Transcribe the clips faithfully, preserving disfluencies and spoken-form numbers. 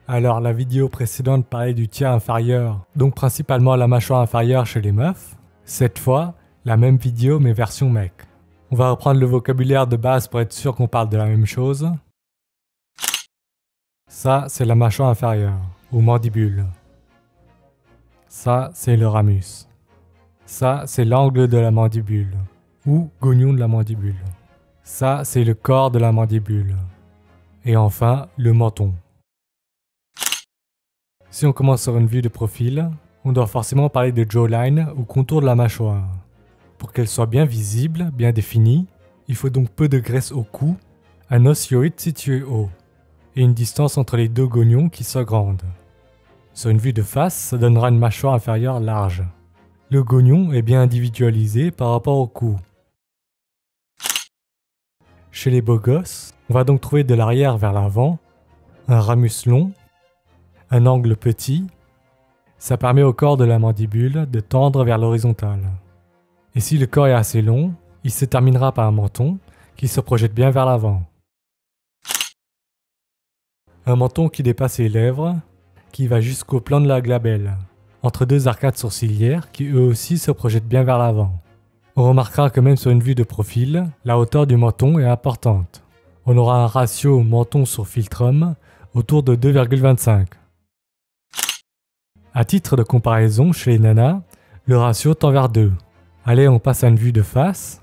Alors la vidéo précédente parlait du tiers inférieur, donc principalement la mâchoire inférieure chez les meufs. Cette fois, la même vidéo mais version mec. On va reprendre le vocabulaire de base pour être sûr qu'on parle de la même chose. Ça, c'est la mâchoire inférieure, ou mandibule. Ça, c'est le ramus. Ça, c'est l'angle de la mandibule, ou gognon de la mandibule. Ça, c'est le corps de la mandibule. Et enfin, le menton. Si on commence sur une vue de profil, on doit forcément parler de jawline ou contour de la mâchoire. Pour qu'elle soit bien visible, bien définie, il faut donc peu de graisse au cou, un osioïde situé haut, et une distance entre les deux gognons qui soit grande. Sur une vue de face, ça donnera une mâchoire inférieure large. Le gognon est bien individualisé par rapport au cou. Chez les beaux gosses, on va donc trouver de l'arrière vers l'avant, un ramus long, un angle petit. Ça permet au corps de la mandibule de tendre vers l'horizontale. Et si le corps est assez long, il se terminera par un menton qui se projette bien vers l'avant. Un menton qui dépasse les lèvres, qui va jusqu'au plan de la glabelle, entre deux arcades sourcilières qui eux aussi se projettent bien vers l'avant. On remarquera que même sur une vue de profil, la hauteur du menton est importante. On aura un ratio menton sur philtrum autour de deux virgule vingt-cinq. À titre de comparaison, chez les nanas, le ratio tend vers deux. Allez, on passe à une vue de face.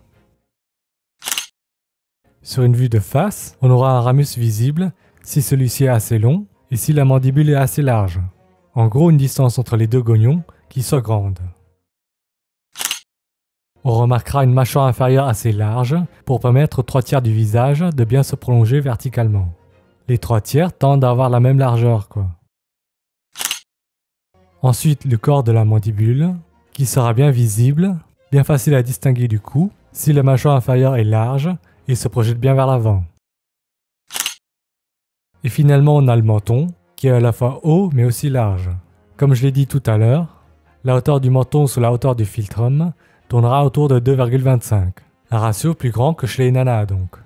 Sur une vue de face, on aura un ramus visible si celui-ci est assez long et si la mandibule est assez large. En gros, une distance entre les deux gognons qui soit grande. On remarquera une mâchoire inférieure assez large pour permettre aux trois tiers du visage de bien se prolonger verticalement. Les trois tiers tendent à avoir la même largeur, quoi. Ensuite, le corps de la mandibule, qui sera bien visible, bien facile à distinguer du cou, si la mâchoire inférieure est large et se projette bien vers l'avant. Et finalement, on a le menton, qui est à la fois haut mais aussi large. Comme je l'ai dit tout à l'heure, la hauteur du menton sur la hauteur du philtrum tournera autour de deux virgule vingt-cinq, un ratio plus grand que chez les nanas donc.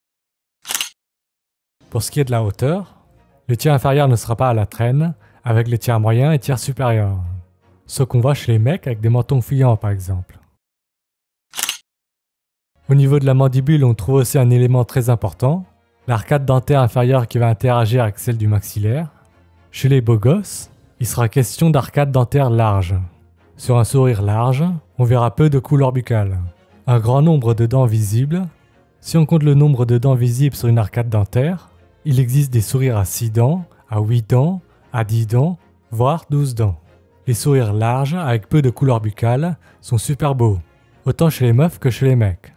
Pour ce qui est de la hauteur, le tiers inférieur ne sera pas à la traîne, avec le tiers moyen et tiers supérieur, ce qu'on voit chez les mecs avec des mentons fuyants par exemple. Au niveau de la mandibule, on trouve aussi un élément très important, l'arcade dentaire inférieure qui va interagir avec celle du maxillaire. Chez les beaux gosses, il sera question d'arcade dentaire large. Sur un sourire large, on verra peu de couleur buccale. Un grand nombre de dents visibles. Si on compte le nombre de dents visibles sur une arcade dentaire, il existe des sourires à six dents, à huit dents, à dix dents, voire douze dents. Les sourires larges avec peu de couleur buccale sont super beaux, autant chez les meufs que chez les mecs.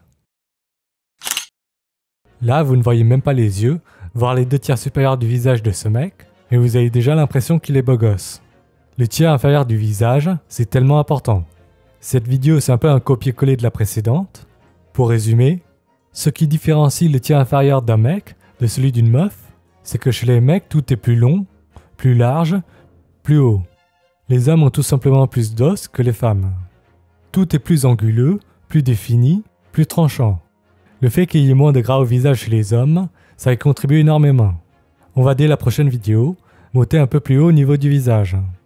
Là, vous ne voyez même pas les yeux, voire les deux tiers supérieurs du visage de ce mec, mais vous avez déjà l'impression qu'il est beau gosse. Le tiers inférieur du visage, c'est tellement important. Cette vidéo, c'est un peu un copier-coller de la précédente. Pour résumer, ce qui différencie le tiers inférieur d'un mec de celui d'une meuf, c'est que chez les mecs, tout est plus long, plus large, plus haut. Les hommes ont tout simplement plus d'os que les femmes. Tout est plus anguleux, plus défini, plus tranchant. Le fait qu'il y ait moins de gras au visage chez les hommes, ça y contribue énormément. On va dès la prochaine vidéo monter un peu plus haut au niveau du visage.